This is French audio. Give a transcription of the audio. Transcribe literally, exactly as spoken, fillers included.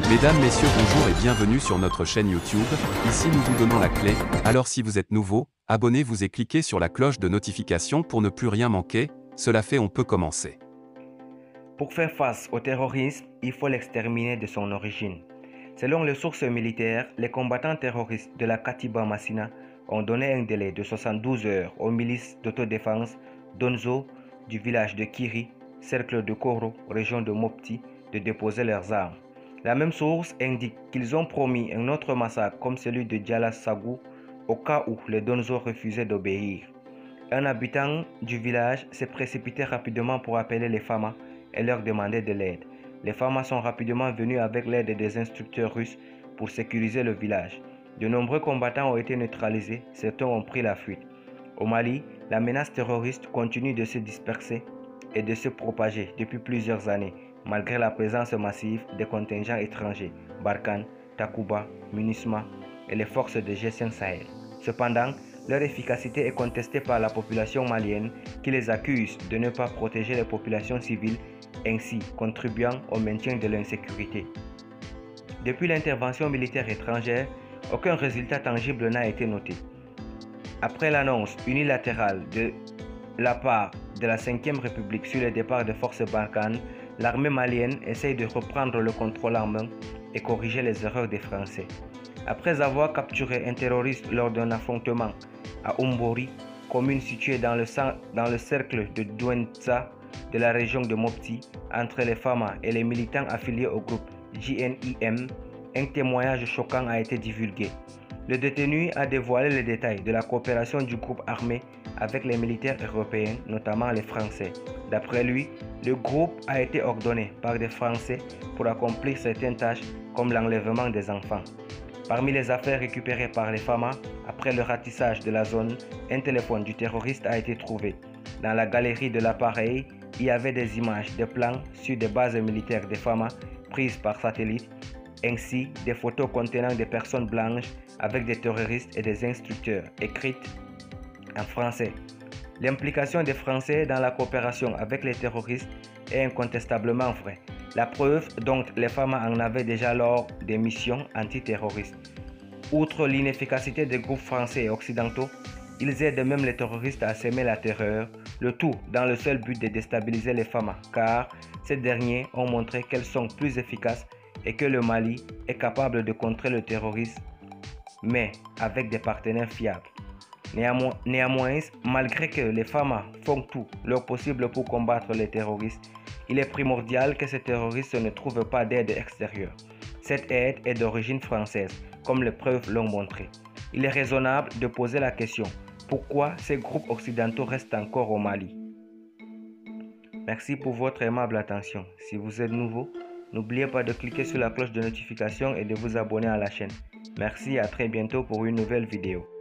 Mesdames, Messieurs, bonjour et bienvenue sur notre chaîne YouTube. Ici nous vous donnons la clé, alors si vous êtes nouveau, abonnez-vous et cliquez sur la cloche de notification pour ne plus rien manquer. Cela fait, on peut commencer. Pour faire face au terrorisme, il faut l'exterminer de son origine. Selon les sources militaires, les combattants terroristes de la Katiba Masina ont donné un délai de soixante-douze heures aux milices d'autodéfense d'Onzo du village de Kiri, cercle de Koro, région de Mopti, de déposer leurs armes. La même source indique qu'ils ont promis un autre massacre comme celui de Djala Sagou au cas où les Donzo refusaient d'obéir. Un habitant du village s'est précipité rapidement pour appeler les Famas et leur demander de l'aide. Les Famas sont rapidement venus avec l'aide des instructeurs russes pour sécuriser le village. De nombreux combattants ont été neutralisés, certains ont pris la fuite. Au Mali, la menace terroriste continue de se disperser et de se propager depuis plusieurs années, malgré la présence massive des contingents étrangers, Barkhane, Takuba, MINUSMA et les forces de G cinq Sahel. Cependant, leur efficacité est contestée par la population malienne qui les accuse de ne pas protéger les populations civiles, ainsi contribuant au maintien de l'insécurité. Depuis l'intervention militaire étrangère, aucun résultat tangible n'a été noté. Après l'annonce unilatérale de la part de la cinquième République sur le départ des forces Barkhane, l'armée malienne essaye de reprendre le contrôle en main et corriger les erreurs des Français. Après avoir capturé un terroriste lors d'un affrontement à Umbori, commune située dans le, dans le cercle de Douentza de la région de Mopti, entre les Famas et les militants affiliés au groupe J N I M, un témoignage choquant a été divulgué. Le détenu a dévoilé les détails de la coopération du groupe armé avec les militaires européens, notamment les Français. D'après lui, le groupe a été ordonné par des Français pour accomplir certaines tâches comme l'enlèvement des enfants. Parmi les affaires récupérées par les Famas, après le ratissage de la zone, un téléphone du terroriste a été trouvé. Dans la galerie de l'appareil, il y avait des images, des plans sur des bases militaires des Famas prises par satellite, ainsi des photos contenant des personnes blanches avec des terroristes et des instructeurs, écrites en français. L'implication des Français dans la coopération avec les terroristes est incontestablement vraie. La preuve dont les Famas en avaient déjà lors des missions antiterroristes. Outre l'inefficacité des groupes français et occidentaux, ils aident même les terroristes à semer la terreur, le tout dans le seul but de déstabiliser les Famas, car ces derniers ont montré qu'elles sont plus efficaces et que le Mali est capable de contrer le terrorisme, mais avec des partenaires fiables. Néanmoins, néanmoins, malgré que les Famas font tout leur possible pour combattre les terroristes, il est primordial que ces terroristes ne trouvent pas d'aide extérieure. Cette aide est d'origine française, comme les preuves l'ont montré. Il est raisonnable de poser la question, pourquoi ces groupes occidentaux restent encore au Mali? Merci pour votre aimable attention. Si vous êtes nouveau, n'oubliez pas de cliquer sur la cloche de notification et de vous abonner à la chaîne. Merci et à très bientôt pour une nouvelle vidéo.